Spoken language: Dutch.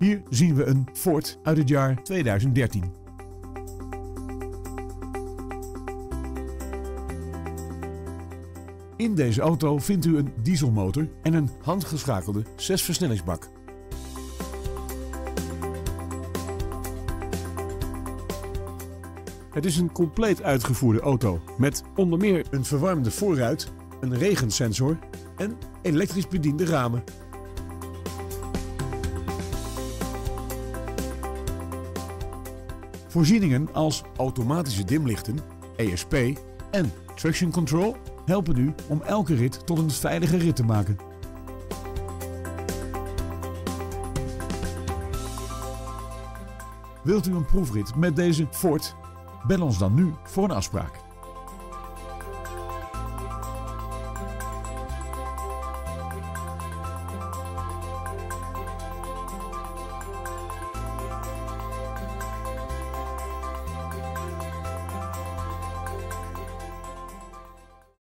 Hier zien we een Ford uit het jaar 2013. In deze auto vindt u een dieselmotor en een handgeschakelde 6-versnellingsbak. Het is een compleet uitgevoerde auto met onder meer een verwarmde voorruit, een regensensor en elektrisch bediende ramen. Voorzieningen als automatische dimlichten, ESP en traction control helpen u om elke rit tot een veilige rit te maken. Wilt u een proefrit met deze Ford? Bel ons dan nu voor een afspraak.